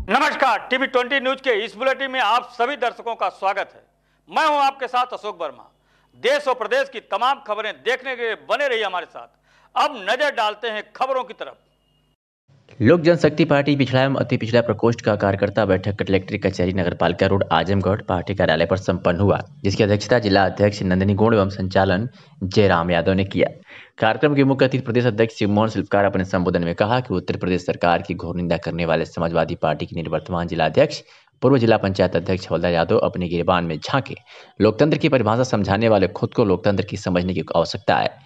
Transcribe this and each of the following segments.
नमस्कार, TV 20 news के इस बुलेटिन में आप सभी दर्शकों का स्वागत है। मैं हूं आपके साथ अशोक वर्मा। देश और प्रदेश की तमाम खबरें देखने के लिए बने रहिए हमारे साथ। अब नजर डालते हैं खबरों की तरफ। लोक जनशक्ति पार्टी पिछड़ा एवं अति पिछड़ा प्रकोष्ठ का कार्यकर्ता बैठक कलेक्ट्रेट कचहरी नगरपालिका रोड आजमगढ़ पार्टी कार्यालय पर संपन्न हुआ, जिसकी अध्यक्षता जिला अध्यक्ष नंदिनी गुण एवं संचालन जयराम यादव ने किया। कार्यक्रम के मुख्य अतिथि प्रदेश अध्यक्ष शिवमोहन शिल्पकार अपने संबोधन में कहा कि उत्तर प्रदेश सरकार की घोर निंदा करने वाले समाजवादी पार्टी के निवर्तमान जिला अध्यक्ष पूर्व जिला पंचायत अध्यक्ष हवलदार यादव अपने गिरबान में झांके लोकतंत्र की परिभाषा समझाने वाले खुद को लोकतंत्र की समझने की आवश्यकता है।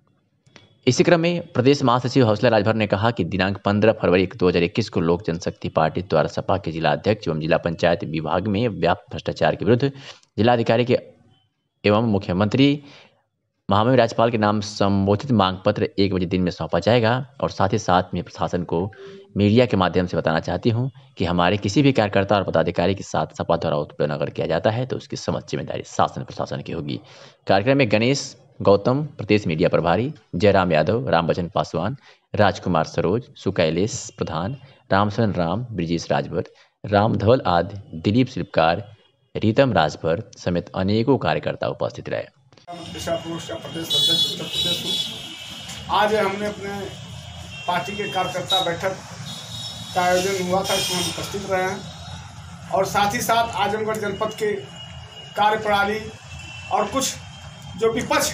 इसी क्रम में प्रदेश महासचिव हौसला राजभर ने कहा कि दिनांक 15 फरवरी 2021 को लोक जनशक्ति पार्टी द्वारा सपा के जिला अध्यक्ष एवं जिला पंचायत विभाग में व्याप्त भ्रष्टाचार के विरुद्ध जिलाधिकारी के एवं मुख्यमंत्री महामहिम राज्यपाल के नाम संबोधित मांग पत्र 1 बजे दिन में सौंपा जाएगा। और साथ ही साथ में प्रशासन को मीडिया के माध्यम से बताना चाहती हूं कि हमारे किसी भी कार्यकर्ता और पदाधिकारी के साथ सपा द्वारा उत्पीड़न अगर किया जाता है तो उसकी समस्त जिम्मेदारी शासन प्रशासन की होगी। कार्यक्रम में गणेश गौतम प्रदेश मीडिया प्रभारी, जयराम यादव, रामबचन पासवान, राजकुमार सरोज, सुकैलेश प्रधान, रामशरण राम, ब्रिजेश राजभर, राम धवल आदि, दिलीप शिल्पकार, रीतम राजभर समेत अनेकों कार्यकर्ता उपस्थित रहे। प्रदेश अध्यक्ष उत्तर प्रदेश हूँ। आज हमने अपने पार्टी के कार्यकर्ता बैठक का आयोजन हुआ था, इसमें हम उपस्थित रहे हैं और साथ ही साथ आजमगढ़ जनपद के कार्यप्रणाली और कुछ जो विपक्ष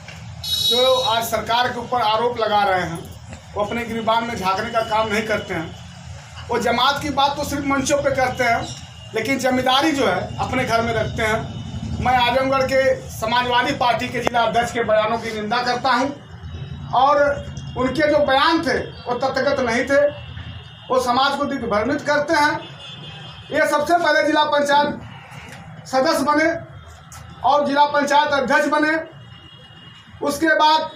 जो आज सरकार के ऊपर आरोप लगा रहे हैं वो अपने गिरबान में झांकने का काम नहीं करते हैं। वो जमात की बात तो सिर्फ मंचों पे करते हैं, लेकिन जिम्मेदारी जो है अपने घर में रखते हैं। मैं आजमगढ़ के समाजवादी पार्टी के जिला अध्यक्ष के बयानों की निंदा करता हूं और उनके जो बयान थे वो तथ्यगत नहीं थे, वो समाज को दिग्भ्रमित करते हैं। ये सबसे पहले जिला पंचायत सदस्य बने और जिला पंचायत अध्यक्ष बने, उसके बाद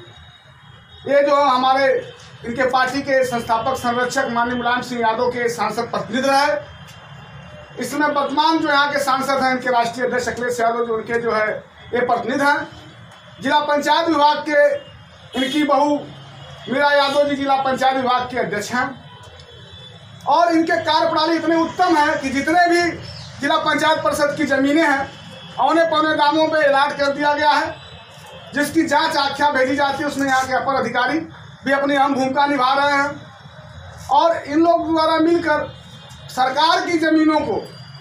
ये जो हमारे इनके पार्टी के संस्थापक संरक्षक माननीय मुलायम सिंह यादव के सांसद प्रतिनिधि रहे। इसमें वर्तमान जो यहाँ के सांसद हैं इनके राष्ट्रीय अध्यक्ष अखिलेश यादव जो उनके जो है ये प्रतिनिधि हैं। जिला पंचायत विभाग के इनकी बहू मीरा यादव जी जिला पंचायत विभाग के अध्यक्ष हैं और इनके कार्यप्रणाली इतने उत्तम है कि जितने भी जिला पंचायत परिषद की जमीनें हैं औने पौने दामों पे अलॉट कर दिया गया है, जिसकी जांच आख्या भेजी जाती है। उसमें यहाँ के अपर अधिकारी भी अपनी अहम भूमिका निभा रहे हैं और इन लोग द्वारा मिलकर सरकार की जमीनों को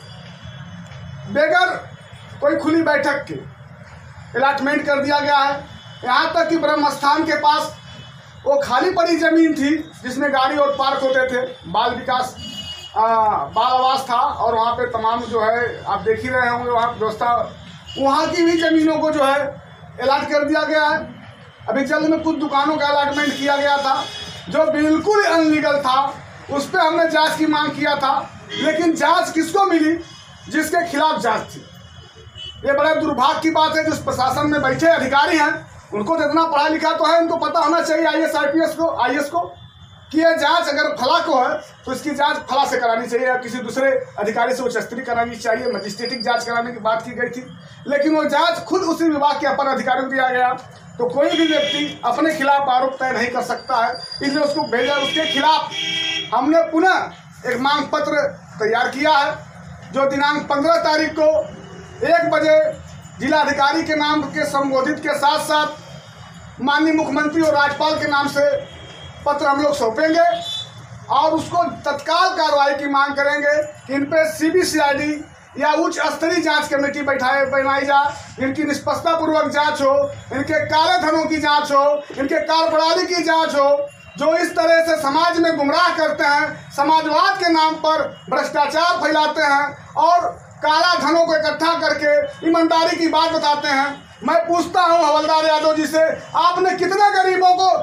बगैर कोई खुली बैठक के अलॉटमेंट कर दिया गया है। यहाँ तक कि ब्रह्म स्थान के पास वो खाली पड़ी जमीन थी जिसमें गाड़ी और पार्क होते थे, बाल विकास बाल आवास था और वहाँ पे तमाम जो है आप देख ही रहे होंगे वहाँ व्यवस्था, वहाँ की भी ज़मीनों को जो है अलॉट कर दिया गया है। अभी जल्द में कुछ दुकानों का अलॉटमेंट किया गया था जो बिल्कुल अनलीगल था, उस पर हमने जांच की मांग किया था, लेकिन जांच किसको मिली? जिसके खिलाफ जांच थी। ये बड़े दुर्भाग्य की बात है। जिस प्रशासन में बैठे अधिकारी हैं उनको तो इतना पढ़ा लिखा तो है, उनको पता होना चाहिए IAS को कि ये जांच अगर फला को है तो इसकी जांच फला से करानी चाहिए या किसी दूसरे अधिकारी से उच्च स्तरीय करानी चाहिए। मजिस्ट्रेटिक जांच कराने की बात की गई थी, लेकिन वो जांच खुद उसी विभाग के अपर अधिकारियों को दिया गया। तो कोई भी व्यक्ति अपने खिलाफ आरोप तय नहीं कर सकता है, इसलिए उसको भेजा। उसके खिलाफ हमने पुनः एक मांग पत्र तैयार किया है जो दिनांक 15 तारीख को 1 बजे जिलाधिकारी के नाम के संबोधित के साथ साथ माननीय मुख्यमंत्री और राज्यपाल के नाम से पत्र हम लोग सौंपेंगे और उसको तत्काल कार्रवाई की मांग करेंगे कि इन पे CBCID या उच्च स्तरीय जांच कमेटी बनाई जाए, इनकी निष्पक्षता पूर्वक जांच हो, इनके काले धनों की जांच हो, इनके कार्यप्रणाली की जांच हो, जो इस तरह से समाज में गुमराह करते हैं, समाजवाद के नाम पर भ्रष्टाचार फैलाते हैं और काला धनों को इकट्ठा करके ईमानदारी की बात बताते हैं। मैं पूछता हूं हवलदार यादव जी से, आपने कितने गरीबों को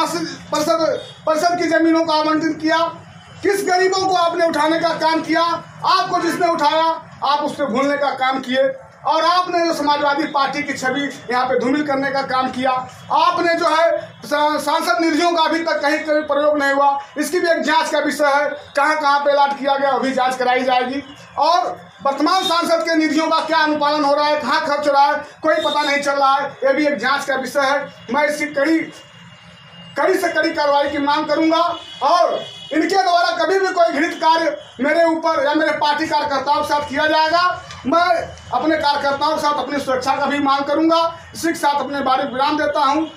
परिषद की जमीनों को आवंटित किया? किस गरीबों को आपने उठाने का काम किया? आपको जिसने उठाया आप उससे भूलने का काम किए और आपने जो समाजवादी पार्टी की छवि यहाँ पे धूमिल करने का काम किया। आपने जो है सांसद निधियों का अभी तक कहीं कोई प्रयोग नहीं हुआ, इसकी भी एक जांच का विषय है। कहाँ कहाँ पे अलॉट किया गया अभी जांच कराई जाएगी और वर्तमान सांसद के निधियों का क्या अनुपालन हो रहा है, कहाँ खर्च हो रहा है, कोई पता नहीं चल रहा है। ये भी एक जांच का विषय है। मैं इसकी कड़ी से कड़ी कार्रवाई की मांग करूंगा और इनके द्वारा कभी भी कोई घृणित कार्य मेरे ऊपर या मेरे पार्टी कार्यकर्ताओं के साथ किया जाएगा, मैं अपने कार्यकर्ताओं के साथ अपनी सुरक्षा का भी मांग करूंगा। इसी के साथ अपने बारे में विराम देता हूं।